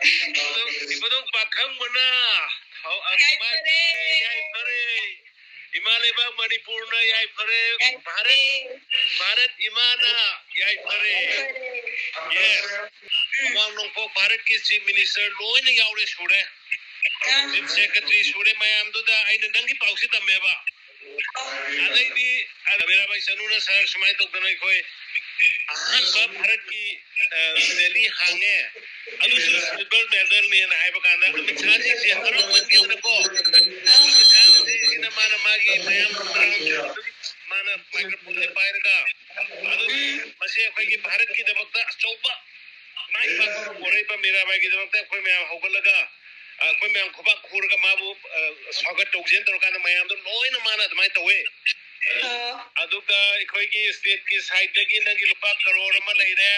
Ibadong pakhang mana hau akmat yai pare Himalaya Manipur na yai pare Bharat Imana yai pare yes among nong po Bharat ki chief minister loy na yaure shure chief secretary shure mayam do da aina nangi pausi tameba alai di Mirabai Chanu na sir sumai tok danai khoi ahan ba Bharat ki Delhi hange adu silver medal ne na haiba kana amit chaji se haro mandi na ko amit chaji ina mana magi mayam mana microphone le pair ka adu mase khoi ki Bharat ki damakta chauba mai pa korai pa Mirabai ki damakta khoi mayam hogalaga khoi mayam khoba khur ka mabu swagat tokjen tor kana mayam do loina mana mai tawe aduga khoi ki state ki side ki nangi lupa crore ma leire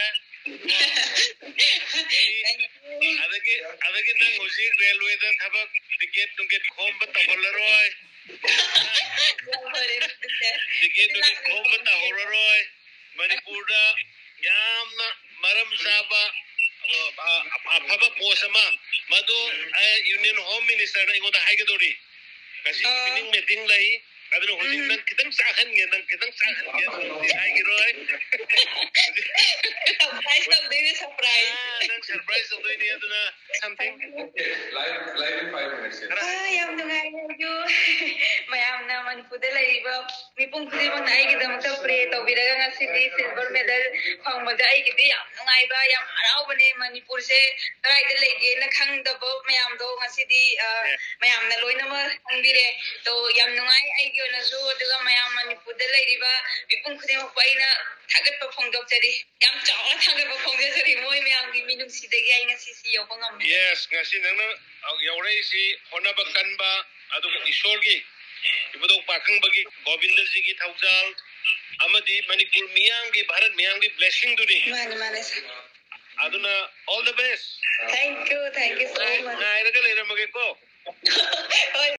adagi nang hojik railway da thabak ticket khom ba taholroi ticket khom ba tahorroi Manipur da yamna maram saba afaba posama madu union home minister na ingoda haigedori kasi evening meeting lai adno hojik nang kitang sakhan nge haigiroi surprise of doing it something live in 5 minutes yam nungai ju mayam na Manipur da laiba mipung khudi bang ai gi damakta pray to biraga ngasidi silver medal phangmada ai gi yam nungai ba yam harau bane Manipur se tarai da lege na khang da bo mayam do ngasidi mayam na loina ma hangbire to yam nungai ai gi na su daga mayam Manipur da laiba mipung khudi ma paina thagat pa phongdok chari yam chawa thagat pa phongde chari moi mayam gi minung sidagi ai ngasi si yo bangam yes ngasi nang yaurei si hona ba kanba adu ishor gi ibadong pakhang bagi Govinda ji ki thaujal amadi Manipur miyam gi Bharat miyam gi blessing duni mane aduna all the best thank you so much na iraga leramage ko